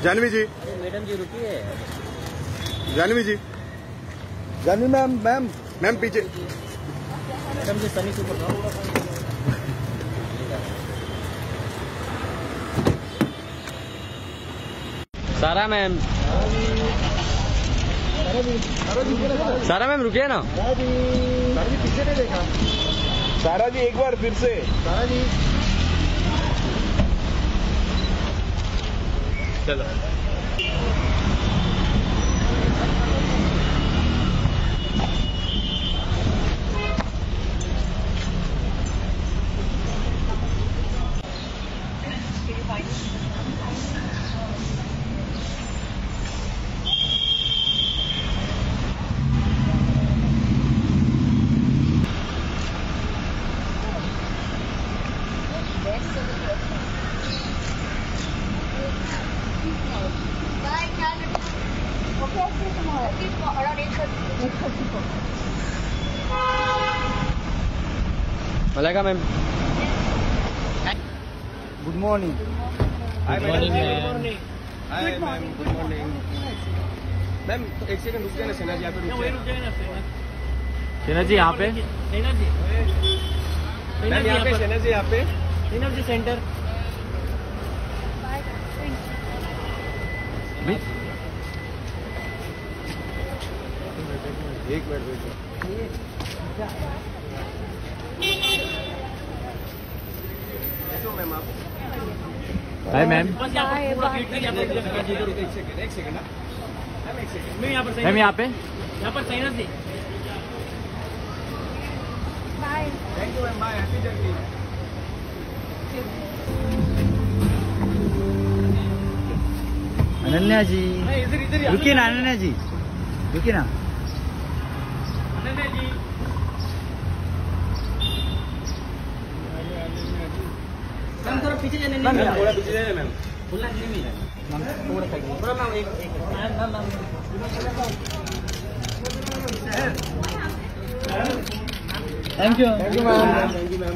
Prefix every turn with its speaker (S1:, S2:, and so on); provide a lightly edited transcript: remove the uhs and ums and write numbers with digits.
S1: जानवी जी,
S2: madam ji रुकिए।
S1: Janhvi ji,
S3: Janhvi ma'am,
S1: ma'am पीछे।
S2: Madam ji Sunny से बोल। सारा मैम, सारा मैम रुकिए ना।
S3: सारा जी पीछे नहीं देखा।
S1: सारा जी एक बार फिर से।
S3: सारा जी
S1: चलो।
S2: मलेगा ma'am.
S3: Good morning.
S2: Good morning ma'am.
S1: Hi ma'am, good morning. Ma'am एक सेकंड रुक जाना, सेना जी यहाँ पे रुक जाए।
S2: सेना जी यहाँ पे।
S4: सेना जी,
S1: मैम यहाँ पे सेना जी यहाँ पे।
S4: सेना जी सेंटर।
S1: एक मिनट वेट। मैम आप
S2: हाय मैम।
S4: बस यहाँ पर पूरा गेट तक यहाँ पर
S1: एक सेकंड मैम, एक सेकंड।
S4: मैं यहाँ पर
S2: मैम यहाँ पे।
S4: यहाँ पर Sena ji.
S1: Thank you ma'am, bye, happy journey.
S3: Ananya ji
S4: इधर इधर
S3: रुकिए ना, अनन्या जी रुकिए ना।
S4: अनन्या जी, मैम थोड़ा पीछे जाने नहीं मिला।
S1: थोड़ा पीछे जाए मैम।
S4: बोलना नहीं मिला। थोड़ा मैम एक ma'am
S3: thank you
S1: thank you ma'am, thank you ma'am.